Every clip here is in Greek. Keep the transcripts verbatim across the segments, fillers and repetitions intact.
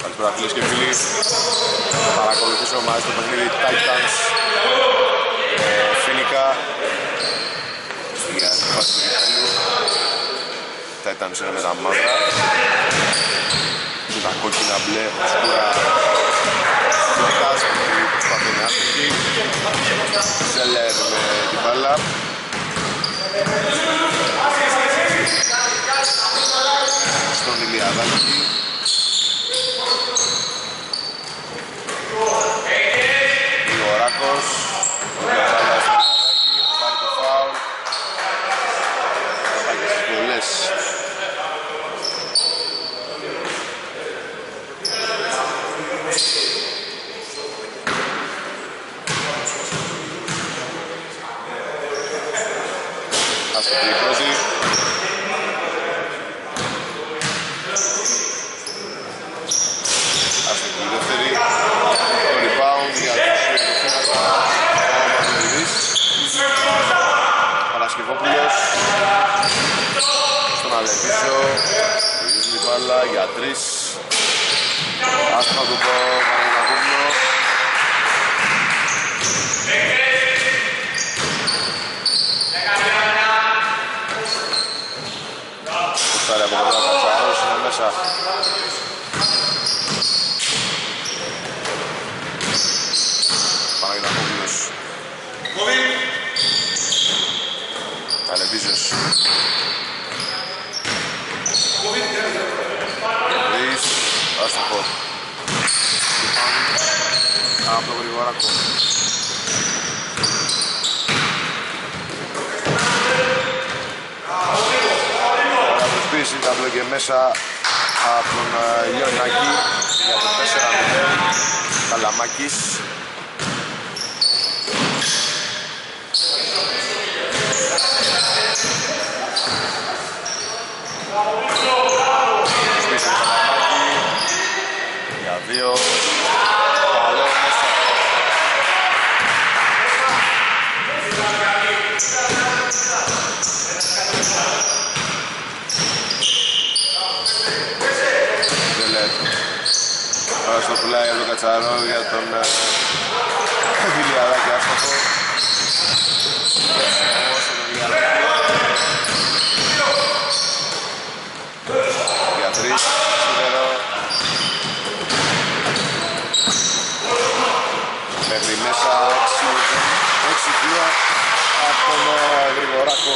Καλησπέρα φίλες και φίλοι. Θα παρακολουθήσω μαζί το παιχνίδι Titans Φίνικα για την φάση του κεφαλιού. Titans είναι με τα μαύρα, με τα κόκκινα μπλε σκούρα Φίνικας που προσπαθεί να άστοχη. Ζέλερ με την μπάλα. Στον Ηλιαδάκη. Γρηγοράκος. Ο Γιωβάλλας στον Ηλιαδάκη. Πάρει το φάουλ. Θα πάει και στις βολές. Αστοχή η πρώτη. Αστοχή η δεύτερη. Το rebound για τους Φίνας. Ο Μαθηδής. Παρασκευόπουλος. Στον Αλεβίζο. Γυρίζει την μπάλα για τρεις. Άστοχα του πω Παναγιακούμπλο. Κουστάρει από κοντά ο Κατσαρός, είναι μέσα. Παναγιωτακόπουλος. Αλεβίζος. Τρεις, άστοχο. Από τον Γρηγοράκο. Τα μπλοκε μέσα από τον Λιονάκη για το τέσσερα μηδέν. Καλαμάκης. Σπίση του Καλαμάκη για δύο. Καλό μέσα. Τώρα στο πουλάει από τον Κατσαρό για τον Ηλιαδάκη άστοχο. Για τρεις, σίδερο. Μέχρι μέσα έξι δύο από τον Γρηγοράκο.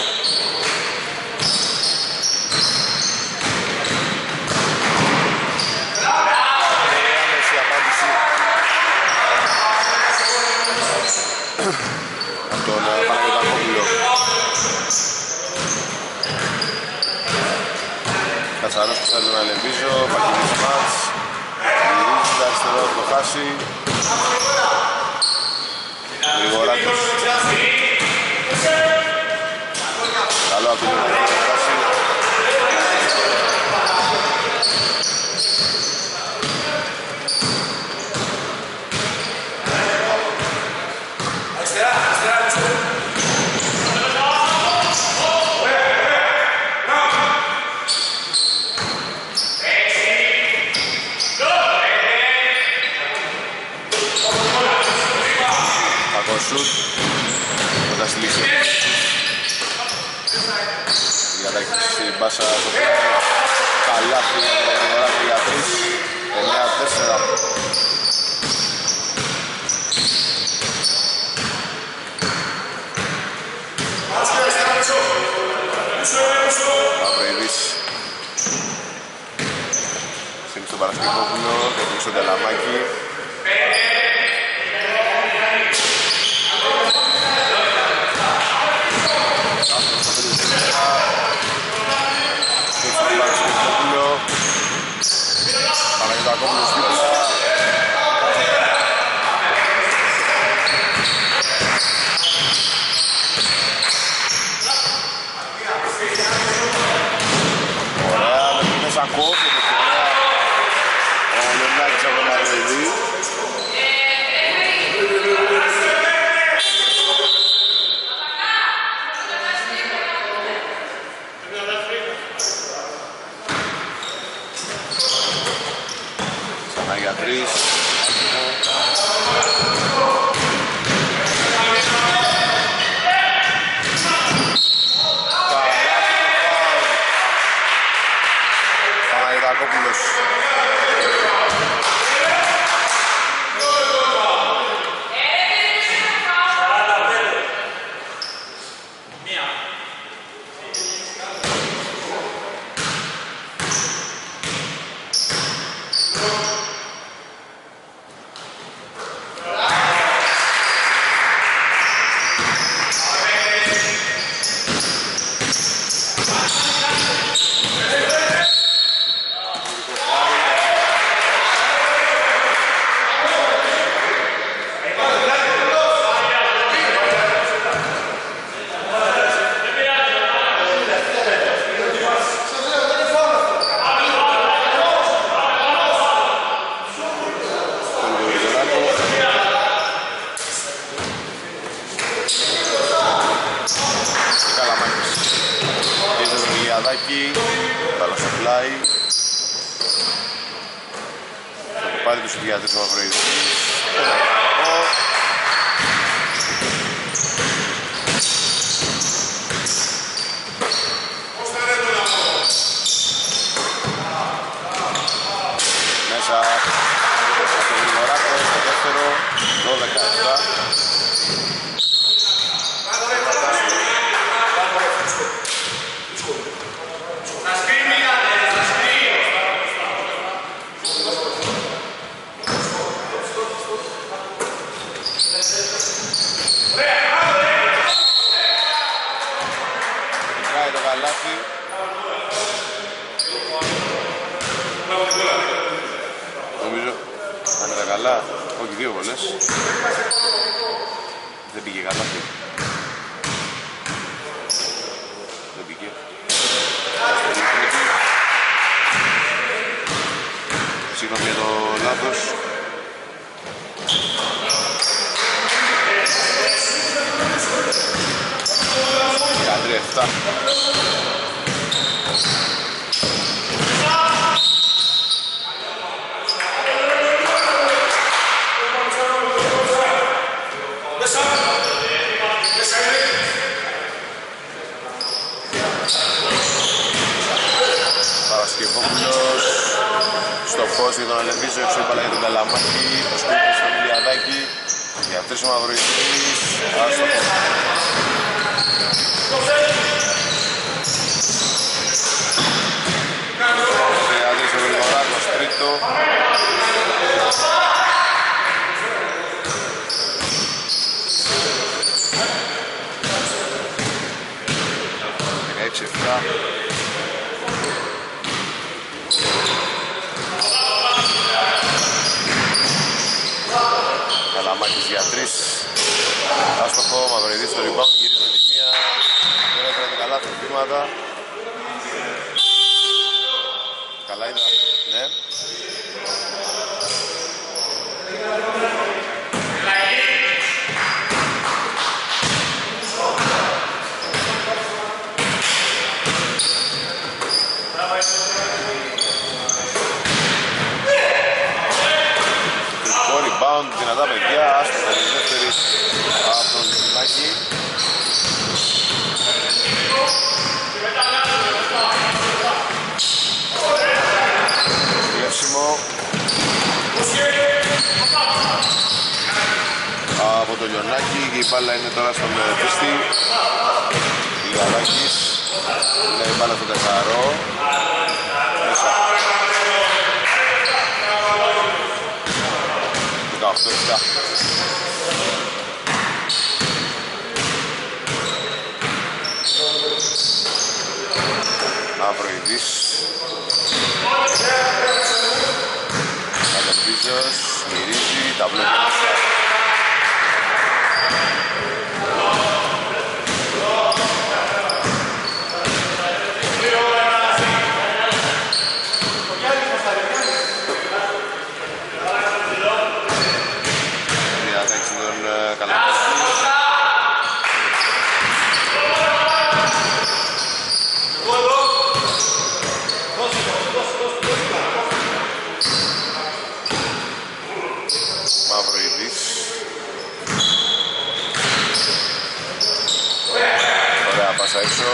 Από τον Παναγιωτακόπουλο. Κατσαρός που στέλνει τον Αλεβίζο, Παγγελής Μάτς. Γυρίζει τα αριστερό, το χάσει. Γρηγοράκος. Καλό από τον Λιονάκη, το χάσει. Σουτ, κοντά στη λήξη. Για τα μπάσα στο πλάνο. Καλάθι για τον Γρηγοράκη για τρεις. εννιά τέσσερα. Αβρεϊδής. Σύμψη στον Παρασκευόπουλο και πίσω στον Καλαμάκη. Παναγιωτακόπουλος δίπλα. Ωραία, με την μέσα κόβει ο Λιονάκης από τον Μαρβελή. για τρεις. Παναγιωτακόπουλος. Πάλι τους ιδιάτες ο Μαυροίδης. Μέσα από τον Γρηγοράκο στο δεύτερο, δώδεκα επτά. Νομίζω, αν είναι τα καλά, όχι δύο βολές. Δεν πήγε καλά. Δεν πήγε. Συγγνώμη για το λάθος. δεκατρία επτά. Παρασκευόπουλος στο φως για τον Αλεμβίζο, έξω είπαλα για τον Καλαμάκη, το σκούπι στον Ηλιαδάκη, για τρεις ο Μαυροϊτής, άστοχο. Τριάδρις ο Γρηγοράκος, τρίτο. δεκαέξι επτά. Καλαμάκης για τρεις. Άστοχο, Μαυροϊδής στο rebound, γυρίζει με τη μία. Δεν έφερε καλά τα βήματα. Καλά ήταν, ναι. Rebound, δυνατά παιδιά, άστοχο η δεύτερη από τον Λιονάκη. Κλέψιμο από τον Λιονάκη και η μπάλα είναι τώρα στον πίστη. Λιονάκης, είναι η μπάλα στο τεσσαρό. Μέσα. δεκαοκτώ επτά. Μαυροϊδής. Καλεμπίζος, γυρίζει, ταμπλό και μέσα.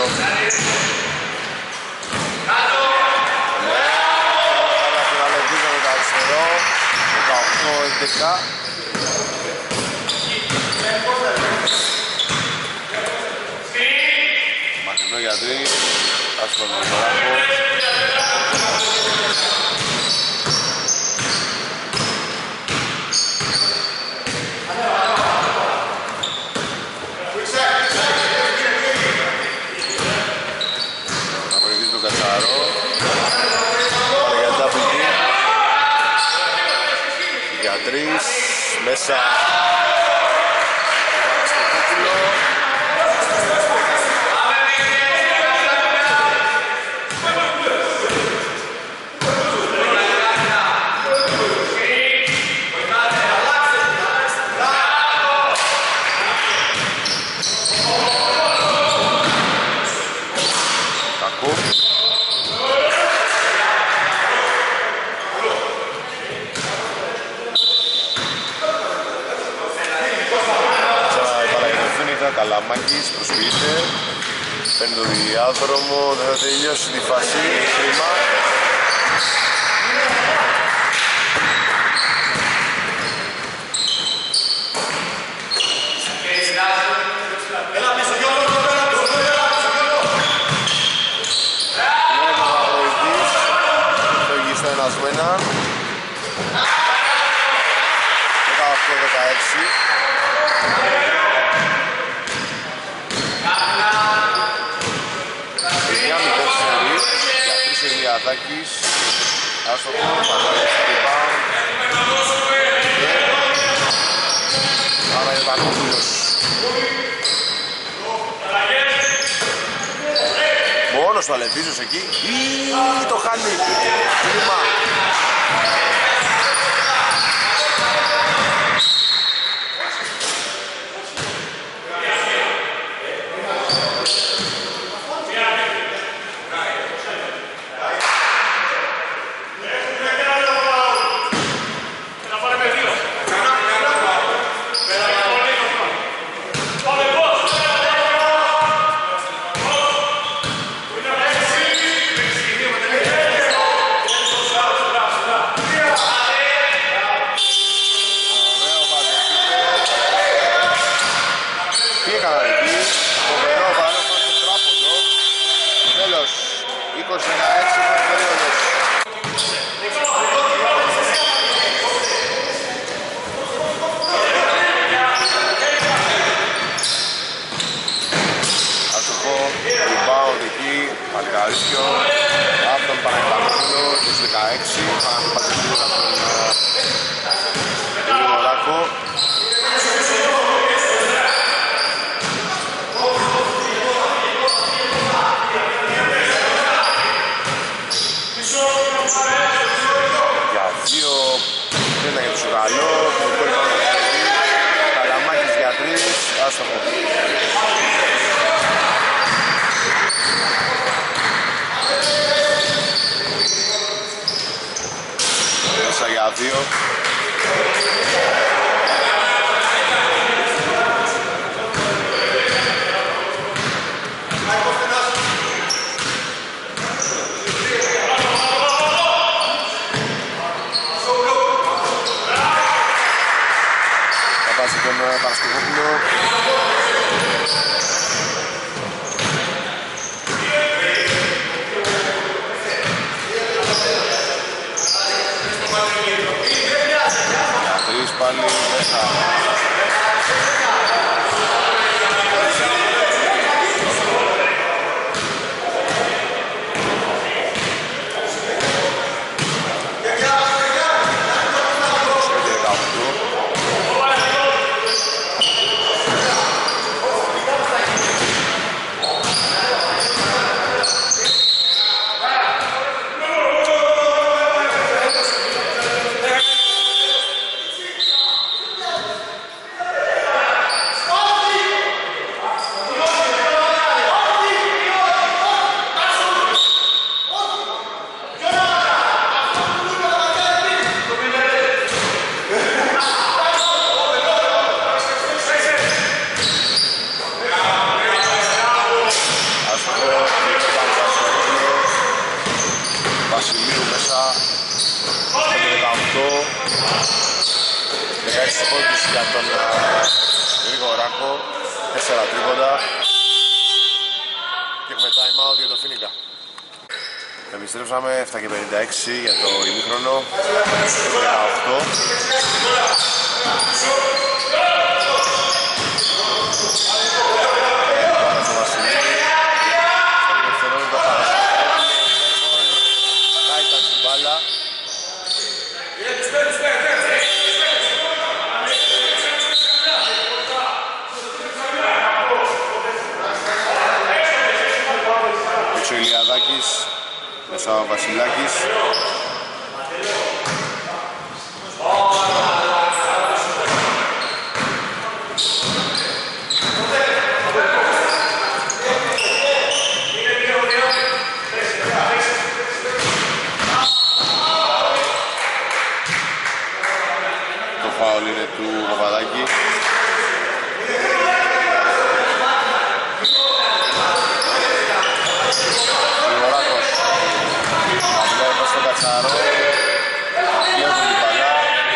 δεκαοκτώ έντεκα. Μακρινό για τρεις. Άστο τον Μωράκο. Να προηγήσει τον Κατσαρό. Πάνε για double kick. Για τρεις. Μέσα. Στο κούκουλο. Καλαμάκης προσποιείται, παίρνει το διάδρομο, δεν θα τελειώσει τη φάση, κρίμα. δεκαοκτώ δεκαέξι. Ατάκης, άστοχο, Παναγιώτης στο rebound και άρα είναι Παναγιώτης. Μόνος του Αλεβίζος εκεί ή το χάνει, κρίμα. Παλικαρίσιο από τον Παναγιώτο στους δεκαέξι, πάνω από τον Μωράκο. Για δύο, ένα για το Σουγαλό, Καλαμάκης για τρεις, άστοχο. Για δύο. Θα πάσει τον Παρασκευόπουλο. Πάλι μέσα. οκτώ. δεκαέξι πόντους για τον Γρηγοράκο. τέσσερα τρίποντα. Και έχουμε time out για το Φίνικα. Επιστρέψαμε επτά και πενήντα έξι για το ημίχρονο. δεκαοκτώ. Ο Ηλιαδάκης, μέσα ο Βασιλάκης. Το φάουλ είναι του Παπαδάκη. Κατσαρό, βλέπουν την παλιά.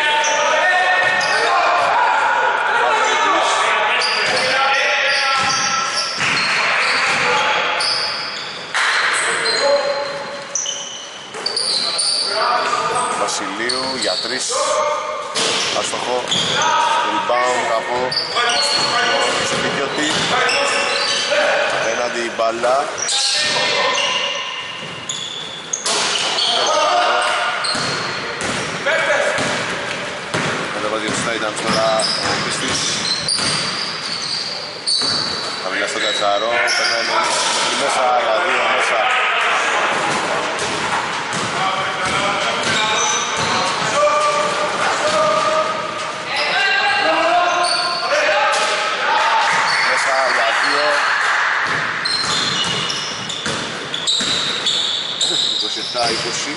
Βασιλείου για τρεις. Αστοχό. Rebound από Σπικιώτη. Απέναντι η μπάλα. Θα ήταν τώρα ο Πίστης. Χαμηλά στον Κατσαρό, περνάει μέσα για δύο μέσα. Μέσα για δύο. είκοσι επτά είκοσι.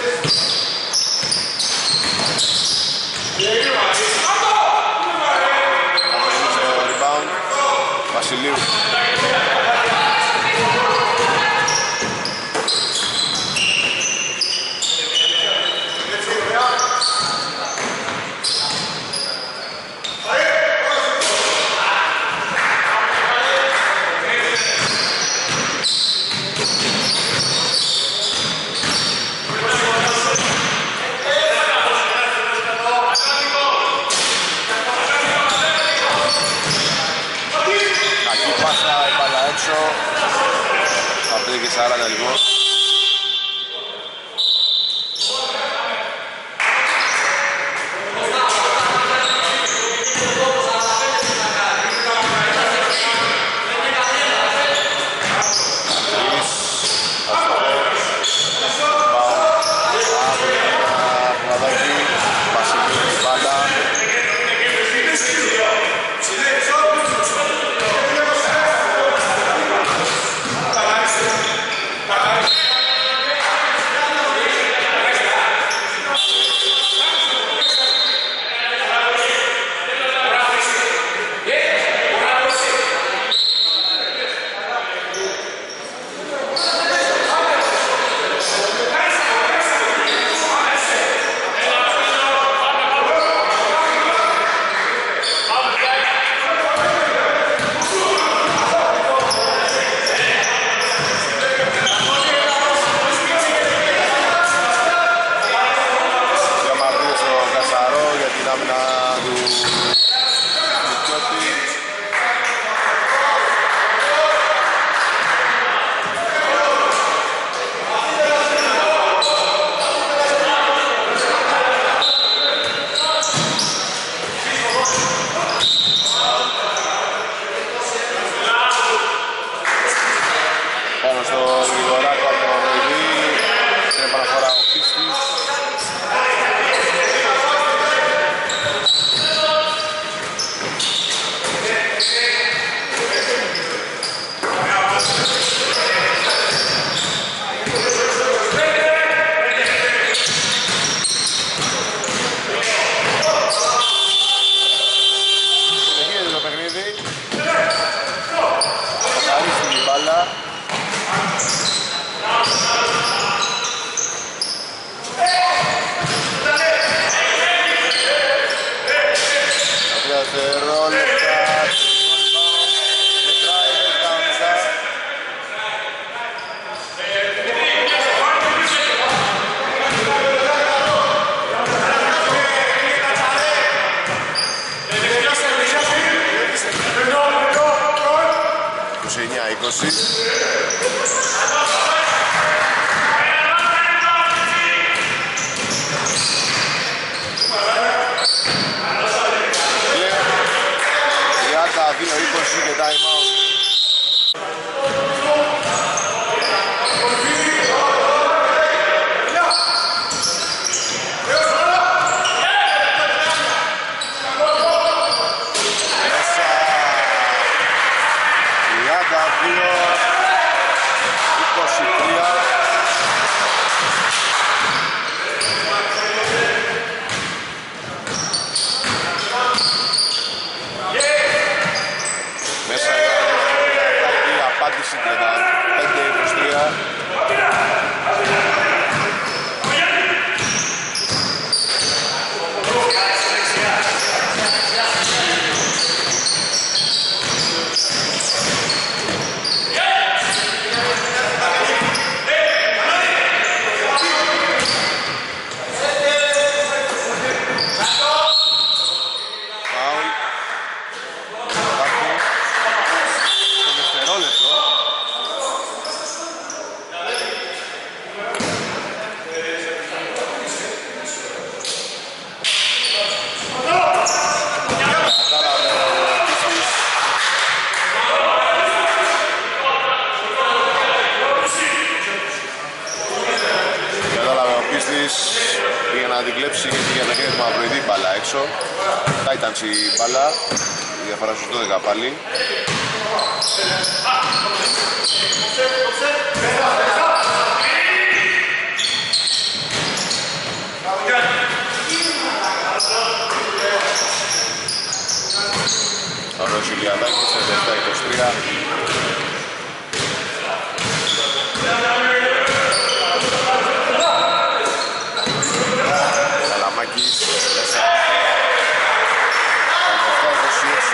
Βασιλείου. Θα πήγε και σαράντα λοιπόν. δευτερόλεπτα. Μετράει δέκα λεπτά. είκοσι εννιά είκοσι. τριάντα δύο είκοσι και time out. Μέσα τριάντα δύο είκοσι τρία. Μέσα η απάντηση τριάντα πέντε είκοσι τρία. Πήγε να την κλέψει γιατί για τα χέρια του Μαυροειδή μπάλα έξω. Titans η μπάλα, η διαφορά στους δώδεκα πάλι. Ωραίος Ηλιαδάκης, τριάντα επτά είκοσι τρία. Καλαμάκης, μέσα. τριάντα επτά είκοσι έξι.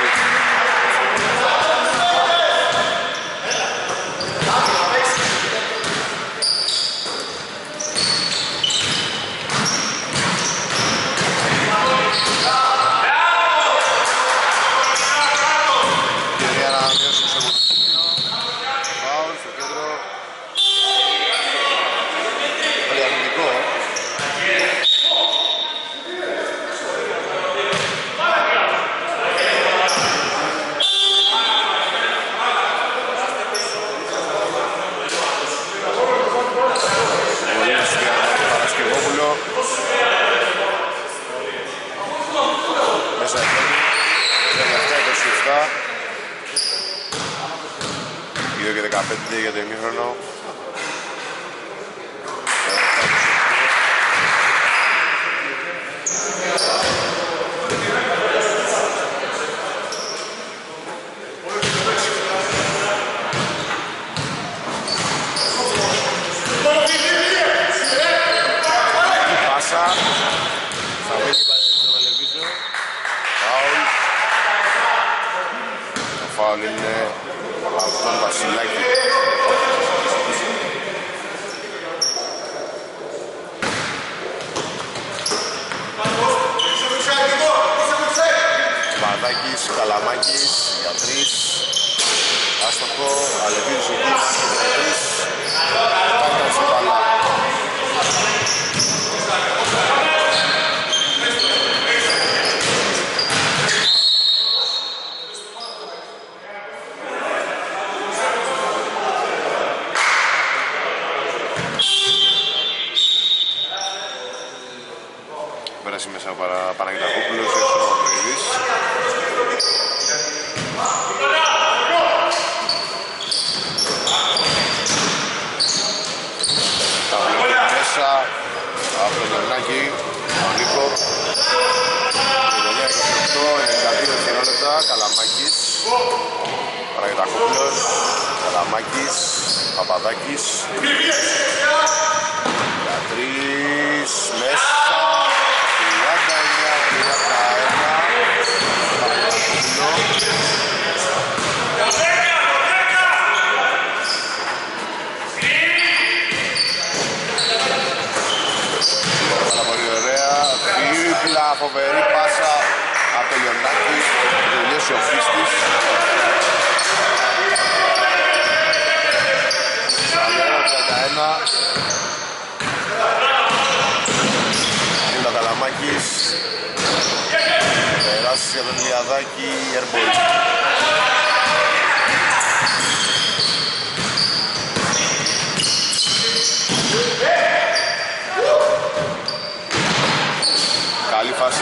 δύο και δεκαπέντε για το ημίχρονο. Πάσα. Θα βγει στο Βελεβίζο. Φάουλ. Το φάουλ είναι από τον Βασιλάκη. Παδάκης, Καλαμάκης για τρεις. Άστοχο, Αλεβίδης εκεί για τρεις. Πάντα σε παλά. Πέρασε μέσα ο Παναγιτακόπουλος, έξω ο Μαυροειδής. Τα βλέπει μέσα από τον Τονάκη, ο Νίκο. είκοσι οκτώ, ενενήντα δύο δευτερόλεπτα, Καλαμάκης. Παναγιτακόπουλος, Καλαμάκης, Παπαδάκης. Για τρεις, μέσα. τριάντα εννιά τριάντα ένα. φοβερή πάσα από το Λιονάκη, το τελειώσει ο Φίστης. σαράντα ένα είναι ο Καλαμάκης. Περάσεις για τον Ηλιαδάκη, Airball. Καλή φάση.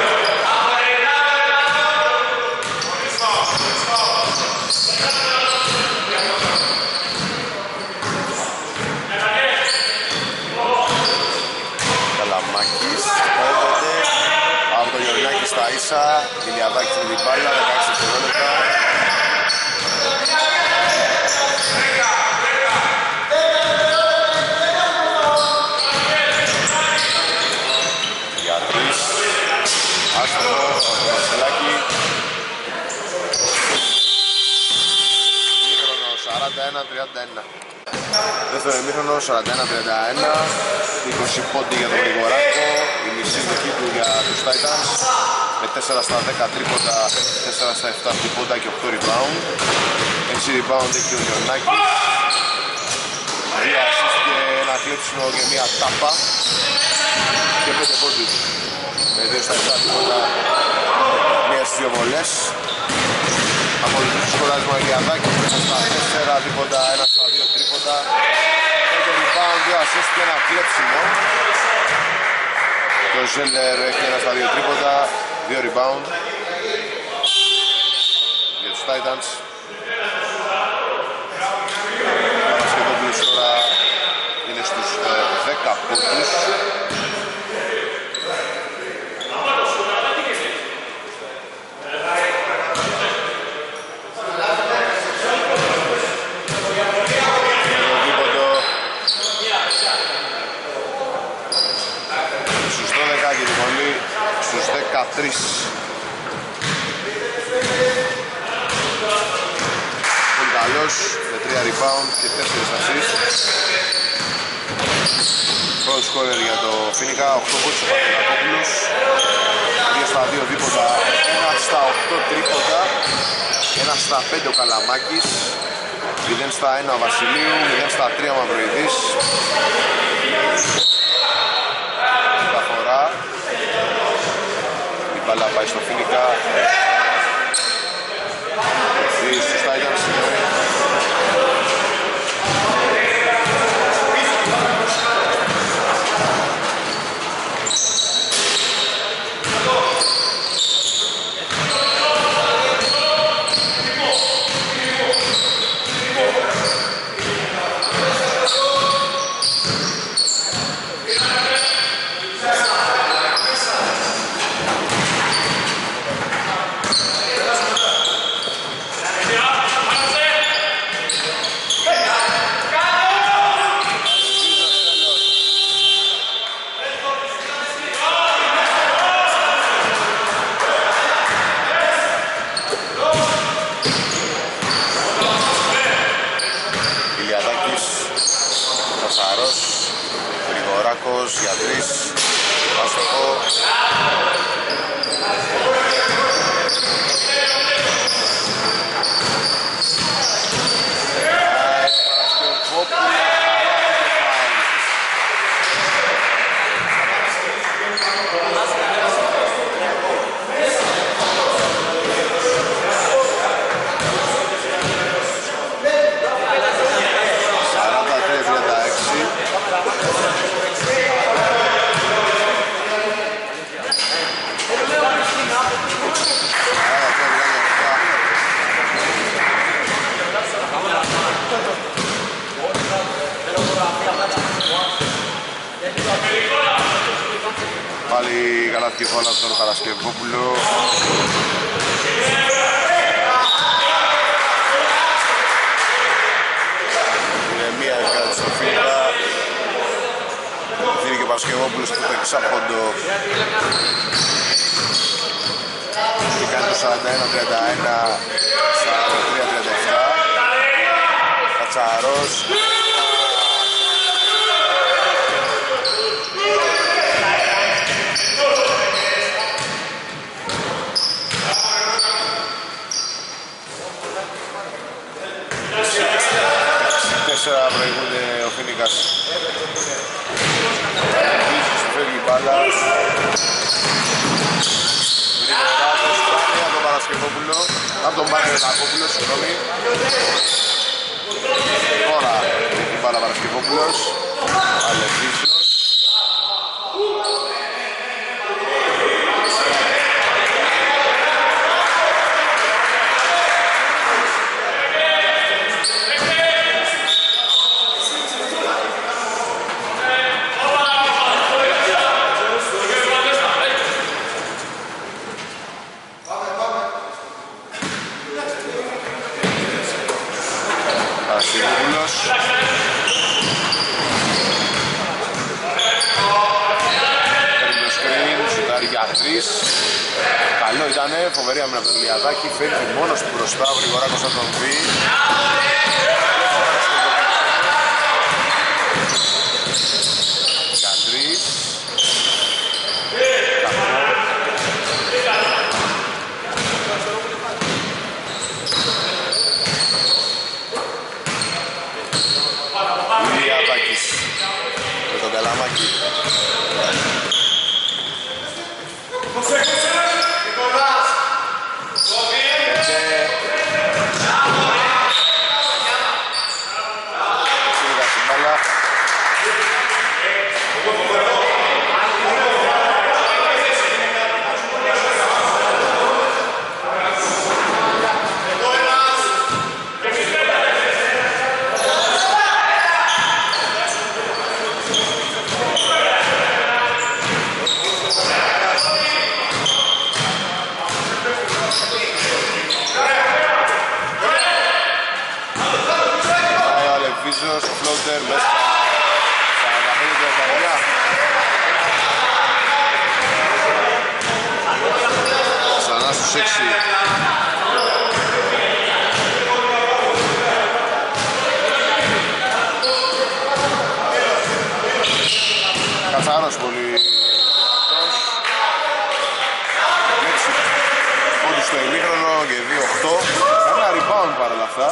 Καλαμάκης πέδεται από το Γιοννάκη στα ίσα. Ηλιαδάκης με την μπάλα, δεκαέξι δευτερόλεπτα. Για τρεις. Άστοχο από το Βασιλάκη. Ημίχρονο σαράντα ένα τριάντα ένα. Δεύτερο ημίχρονο σαράντα ένα τριάντα ένα. είκοσι πόντι για τον Γρηγοράκο. Η μισή δική του για τους Titans. Με τέσσερα στα δέκα τρίποντα, τέσσερα στα επτά τρίποντα και οκτώ rebound. έξι rebound έχει ο Λιονάκης. δύο assist και ένα κλέψιμο και μία τάπα. Και πέντε πόντι με δύο στα επτά τρίποντα, μία στις δύο βολές. Ακολουθεί το σκοράρισμα ο Ηλιαδάκης, ένα στα τέσσερα τρίποντα, ένα στα δύο τρίποντα. πέντε rebound, δύο assist και ένα κλέψιμο. Το Ζέλερ έχει ένα στα δύο τρίποντα, δύο rebound για τους Titans. Ο Παπασκευόπουλος τώρα είναι στους δέκα πόντους. Στους δώδεκα και τη βολή στους δεκατρείς. Πολύ καλός με τρία rebound και τέσσερα assist. Πρώτο σκόρερ για το Φίνικα, οκτώ πόντους ο Παναγιώτης. δύο στα δύο δίποτα, ένα στα οκτώ τρίποντα, ένα στα πέντε ο Καλαμάκης, μηδέν στα ένα ο Βασιλείου, μηδέν στα τρία ο Μαυροειδής. Μεταφορά. Η μπάλα πάει στο Φίνικα. Δύο στους Titans. Γρηγοράκος για τρεις, άστοχο. Πάλι καλάθι και φόλα από τον Παρασκευόπουλο. Είναι μία ευκαιρία στο Φίνικα. Δίνει και ο Παρασκευόπουλος που το εξάποντο. Και κάνει το σαράντα ένα τριάντα ένα, σαράντα τρία τριάντα επτά. Κατσαρός. Παναγιωτάκοπουλος, συγγνώμη. Τώρα η μπάλα Παρασκευόπουλος, Αλεβίζος. Παρασκευόπουλος. Παίρνει το σκριν, σουτάρει για τρεις. Καλό ήτανε, φοβερή άμυνα από τον Ηλιαδάκη. Φέρνει μόνος του μπροστά, ο Γρηγοράκος θα τον βρει. Για τρεις. Ηλιαδάκης με τον Καλαμάκη. Ο φλότερ μέσα σαράντα πέντε τριάντα εννιά. Ξανά στους έξι. Κατσάρος πολύ έξι πόντους στο ημίχρονο και δύο οκτώ. Ένα rebound παρόλα αυτά.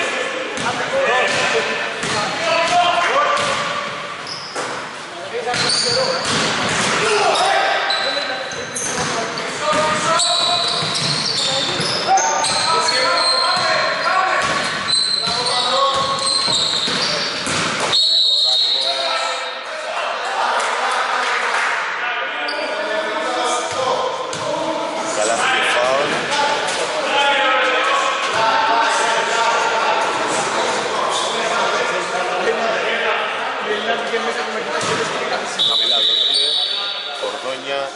Κορδόνια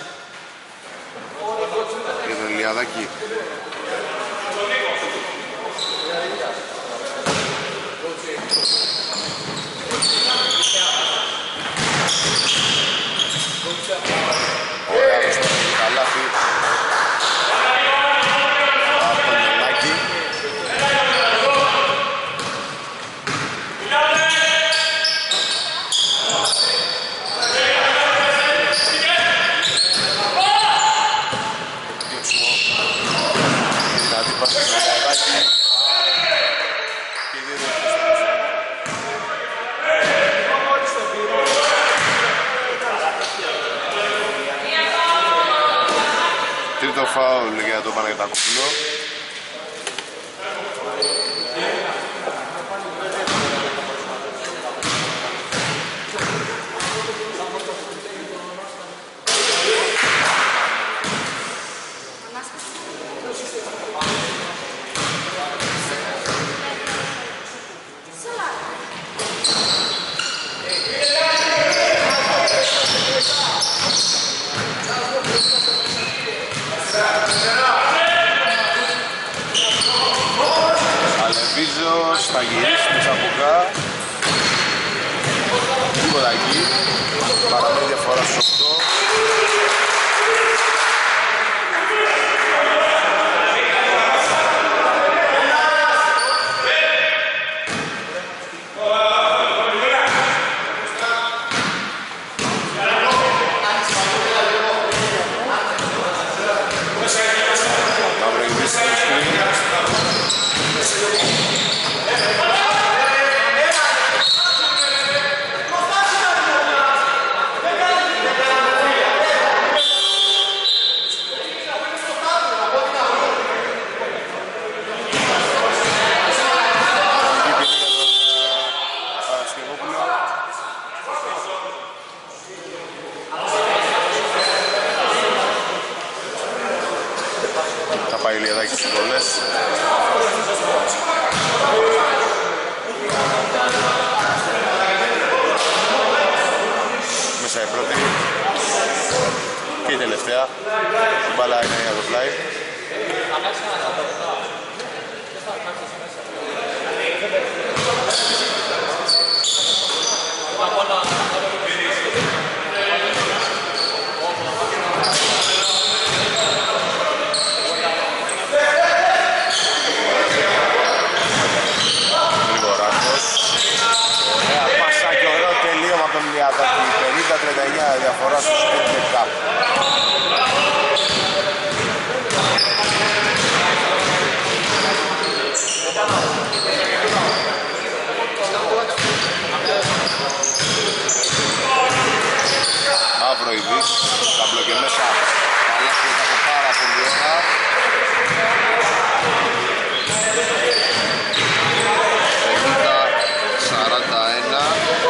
και τον Ηλιαδάκη. Ωραία το σπίτι, καλάθι από τον Ιωνάκη. Τρίτο φάουλ για τον Παναγιωτάκοπουλο. Αλεβίζος θα γυρίσει μέσα από κά. Τίποτα εκεί. Παραμένει διαφορά στους οκτώ. Θα πάει η Ηλιαδάκη στις βολές. Μέσα η πρώτη και η τελευταία. Η μπάλα είναι για το πλάι. πενήντα τριάντα εννιά διαφορά στους έντεκα. Μαύρο Ιβής, ταμπλό και μέσα. Καλά που ήταν πάρα πολύ ώρα. πενήντα σαράντα ένα.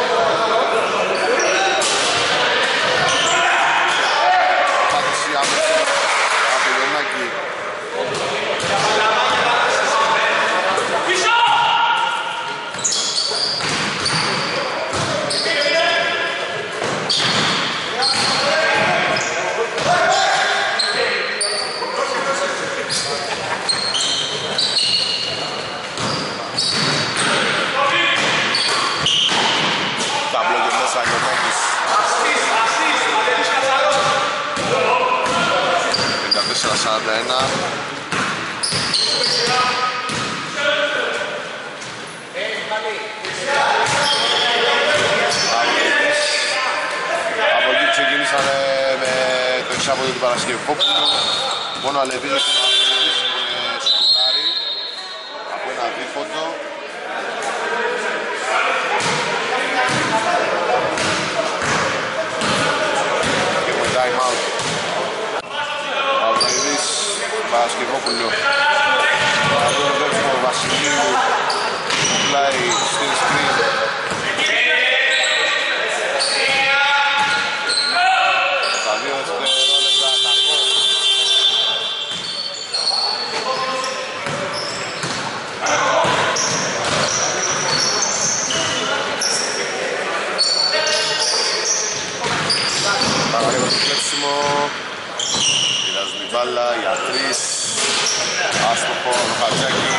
σαράντα ένα. Από εκεί ξεκινήσαμε με το εξάποδο του Παρασκευόπουλου. Μόνο Αλεβίδης και ο Αλεβίδης που σκοράρει από ένα δίποντο. Και με time out. Αλεβίδης, Παρασκευόπουλου. Από το δεύκο Βασιλείου πλάι στην screen. Τα δύο δευτερόλεπτα κακό. Παραλίγο το κλέψιμο. Πειράζουν την μπάλα για τρεις. Άστοχο το Χατζάκι.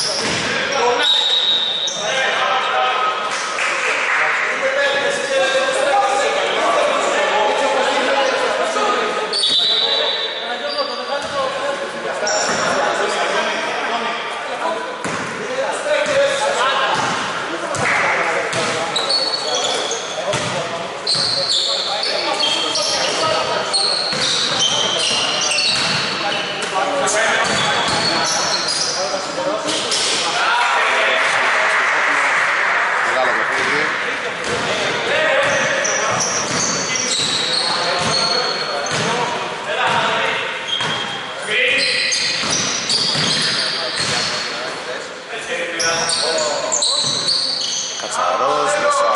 Κατσαρός μέσα.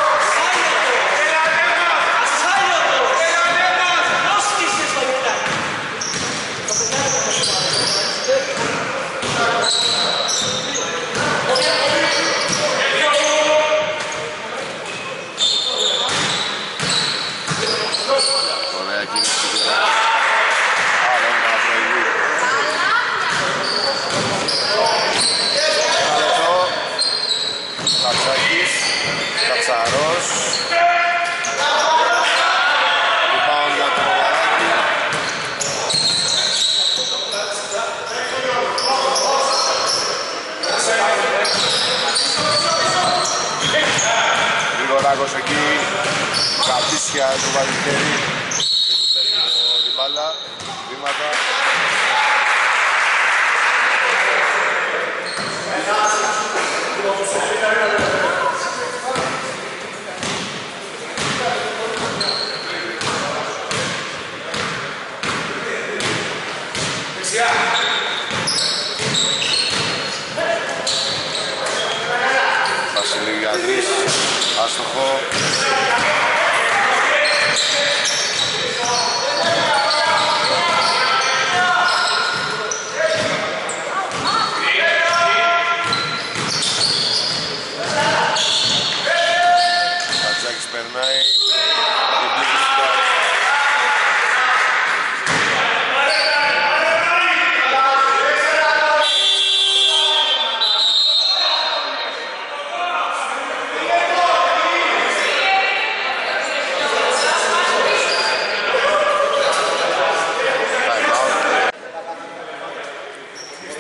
Ωραία κίνηση. Άρα είναι ένα προηγούμενο. Κατσάκης, Κατσαρός. Rebound για το Βαράκι. Γρηγοράκος εκεί, κατήσια του Βαλιχέρη και του παίρνει την μπάλα, βήματα. Βασιλείου για τρεις, άστοχο.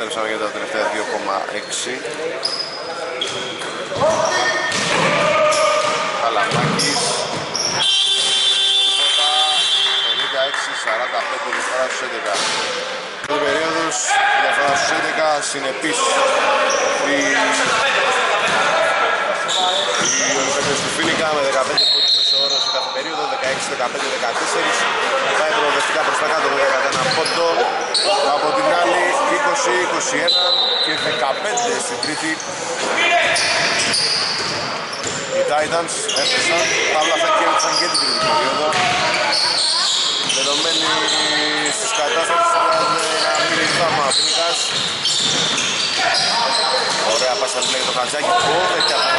Επιστρέψαμε για τα τελευταία δύο κόμμα έξι. Καλαμάκης. πενήντα έξι σαράντα πέντε διαφορά στους έντεκα. Πρώτη περίοδος, διαφορά στους έντεκα, συνεπής. Οι Ολυμπιακοί του Φίνικα με δεκαπέντε πόντους μέσο όρο σε κάθε περίοδο, δεκαέξι δεκαπέντε δεκατέσσερα. Πάει προοδευτικά προς τα κάτω με δεκαένα πόντο. Από την άλλη είκοσι είκοσι ένα και δεκαπέντε στην τρίτη. Οι Titans έφτασαν, παύλα αυτά κέρδισαν και την τρίτη περίοδο. Δεδομένη στις κατάστασεις να μείνει θαύμα ο Φίνικας. Ωραία πάσα λέγει το Χατζάκι, πόδεκια θα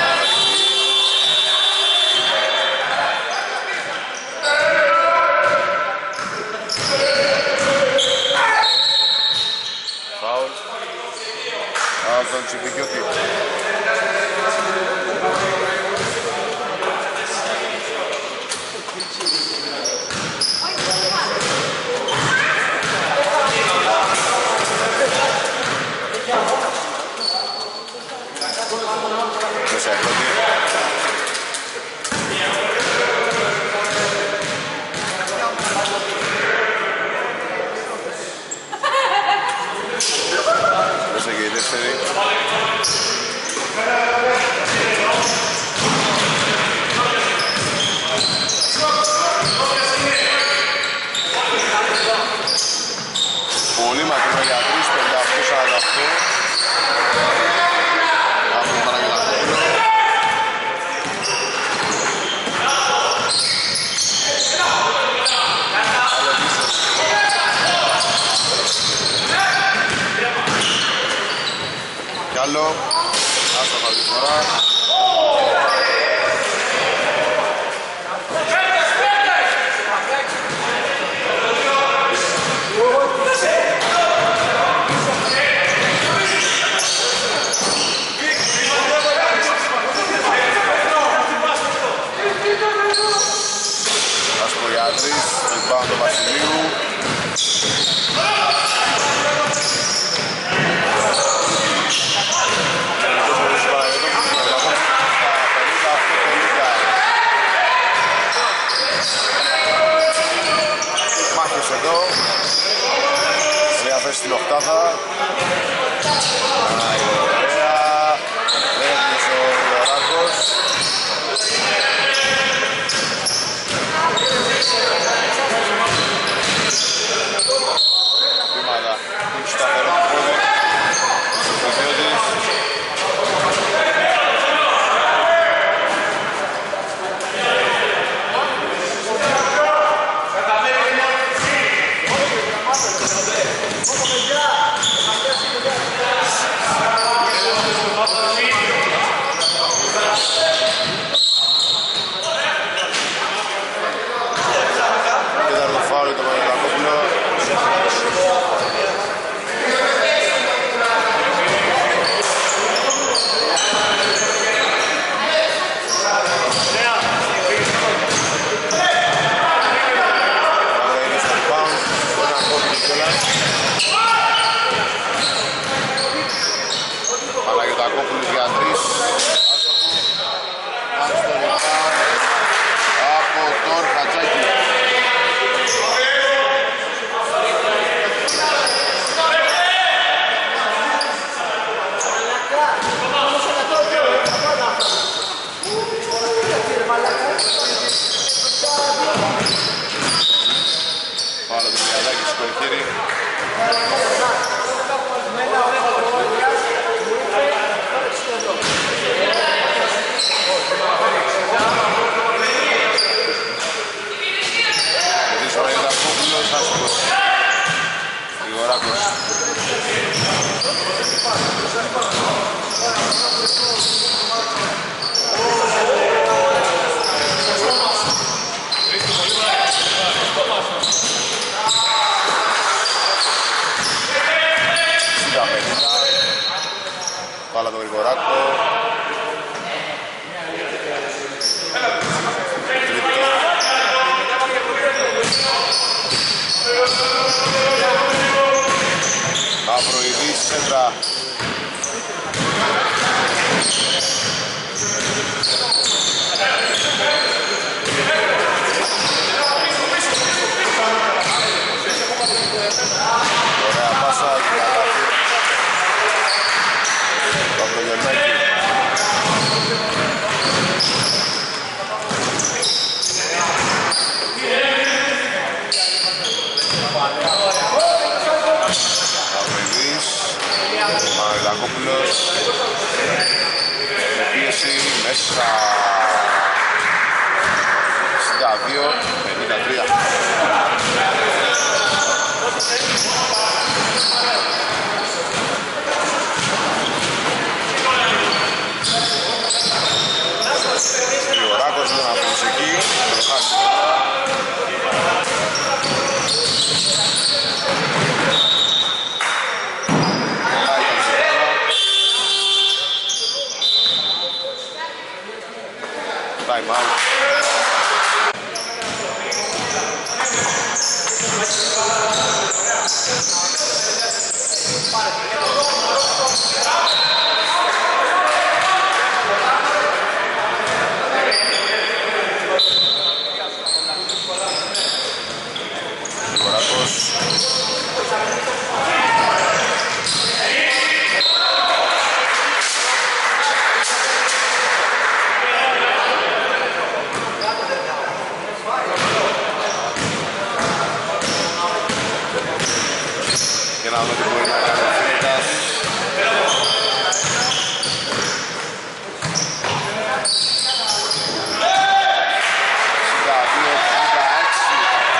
φάουλ από τον Τσιμπικιώτη. Μέσα πρώτη. Μέσα και η δεύτερη. Πολύ μακρινό για τρεις, πενήντα οκτώ σαράντα οκτώ. Από τον Παναγιωτόπουλο. Κι άλλο. Άστοχα τη φορά. Αστογιάτρης, rebound του Βασιλείου. Μάχες εδώ. Ωραία θέση στην οκτάδα. Ωραία. Δέχτης ο Λοράκος. Βήματα. Είναι σταθερό το πόδι. Στο Πρωτιώτης. Τέταρτο φάουλ το Παναγιωτόπουλο. Άρα είναι στο rebound, μπορεί να κόβει κιόλας. Παναγιωτόπουλος για τρεις. Άστοχο. Στο rebound από τον Χατζάκη. Πάλα το Μιαδάκη στο χέρι. Ειδής ο Ραγιωτακόπουλος, άσχος. Γρηγοράκος. Πάλα το Γρηγοράκο. Μαυροειδής, σέντρα. Ωραία πάσα, καλάθι. Παπρογιαννάκη. Μαυροειδής, Μανολακόπουλος, με πίεση μέσα. εξήντα δύο πενήντα τρία. Ο Ράκος δεν αφήνει εκεί, το χάσει. Time out. Να δούμε τι μπορεί να κάνει ο Φίνικας. εξήντα δύο πενήντα έξι.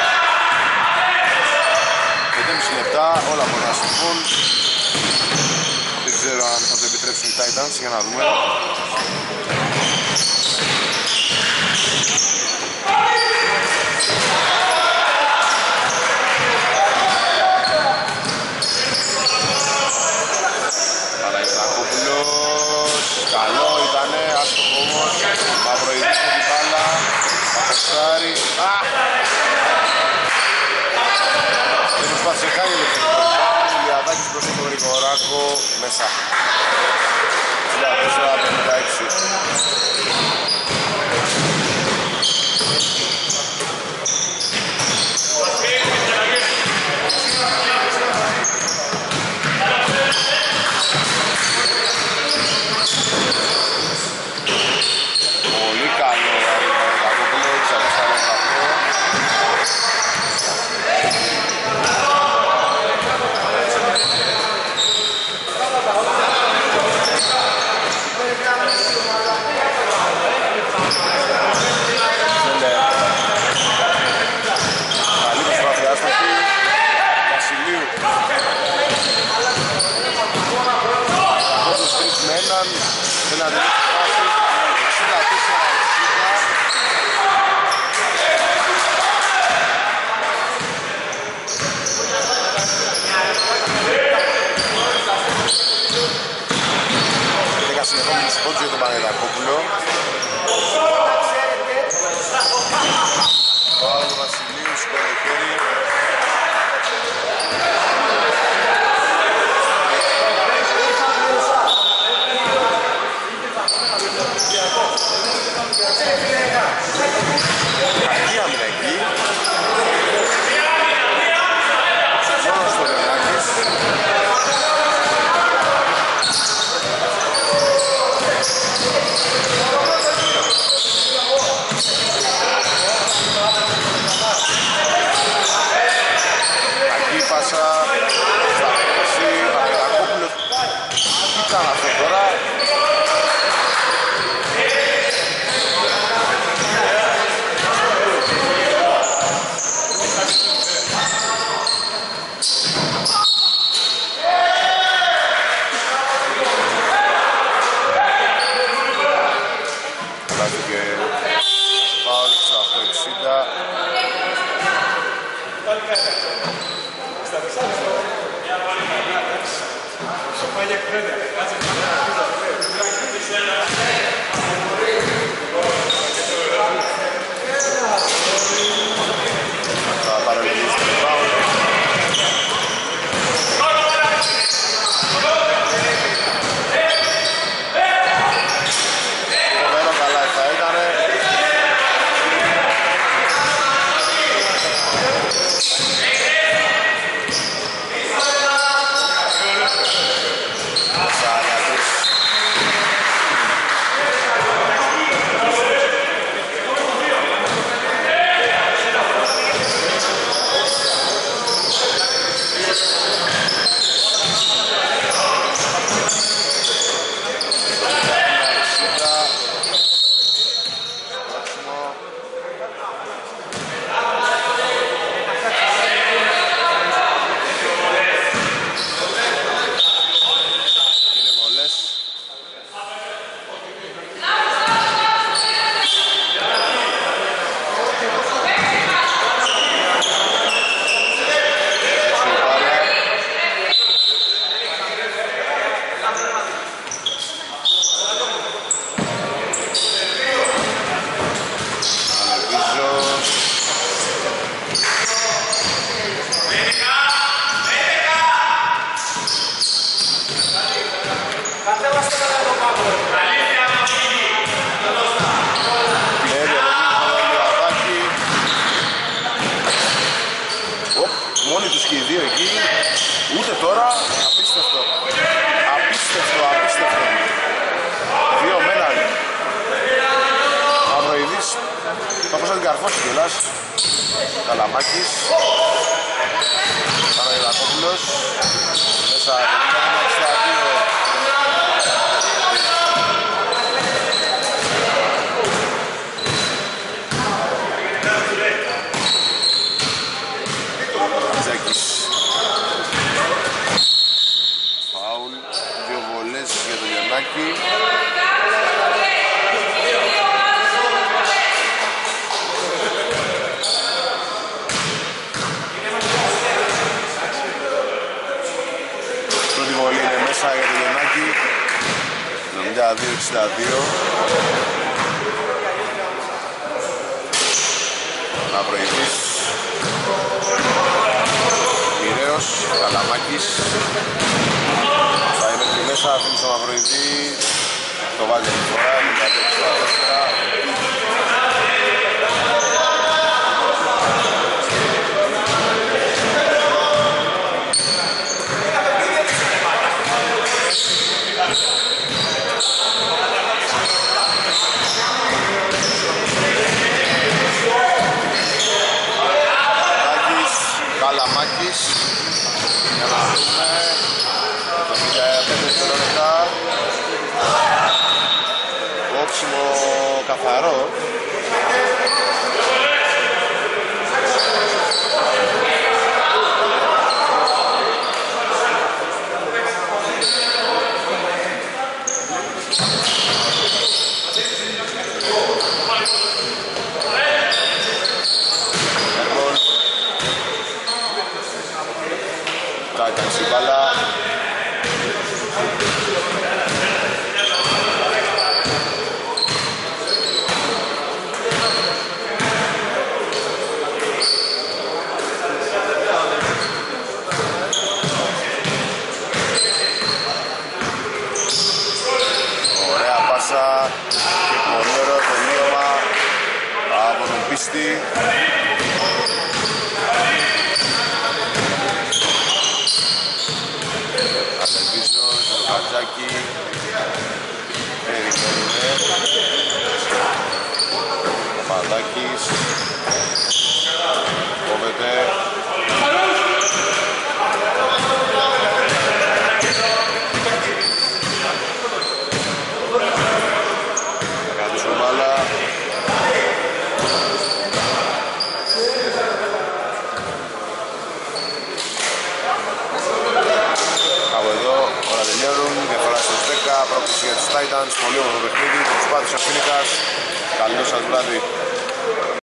πέντε και μισό λεπτά, όλα μπορούν να συμβούν. Δεν ξέρω αν θα το επιτρέψουν οι Titans, για να δούμε. Καλό ήτανε, άστοχο όμως. Μαυροειδής με την μπάλα. Παποσάρι. Δεν προσπάθησε καν η ελευθερία. Ηλιαδάκης προς τον Γρηγοράκο. Μέσα. εξήντα τέσσερα πενήντα έξι. Πολύ καλό Αγγλικό, ξανά στα λόγια αυτό. Καλή προσπάθεια άστοχη. Βασιλείου. Πόσος τρεις με έναν. Θέλει να τελείξει τη φάση. εξήντα τέσσερα εξήντα. δέκα συνεχόμενες πόντους για τον Παναγιωτακόπουλο. Ο Άγγλος Βασιλείου σηκώνει χέρι. Κακή άμυνα εκεί. Μόνος στο Βερνάκης. Κακή πάσα στα πέση. Παναγιωτακόπουλος. Τι ήταν αυτό τώρα. Καραφός κιόλας. Καλαμάκης. Παναγιωτακόπουλος. Μέσα εξήντα δύο. Τζάκης. Φάουλ. Δύο βολές για τον Γιαννάκη. Πρώτη βολή είναι μέσα για τον Γιαννάκη. εβδομήντα δύο εξήντα δύο. Μαυροειδής. Πειραίος, Καλαμάκης. Θα είναι μέχρι μέσα, αφήνει στο Μαυροειδή. Το βάζει την φορά, εβδομήντα δύο εξήντα τέσσερα. Καλαμάκης, για να δούμε, εβδομήντα πέντε δευτερόλεπτα, κόψιμο καθαρό. Titans η μπάλα. Ωραία πάσα και πολύ ωραίο τελείωμα από τον Πίστη. Αλεπίζος, Κατζάκη, περιμένουμε, Παπαδάκης, κόβεται. Θα κρατήσουμε μπάλα. Από εδώ όλα τελειώνουν, διαφορά στους δέκα, πρόκληση για τους Titans, πολύ όμορφο παιχνίδι, προσπάθησε ο Φίνικας, καλό σας βράδυ.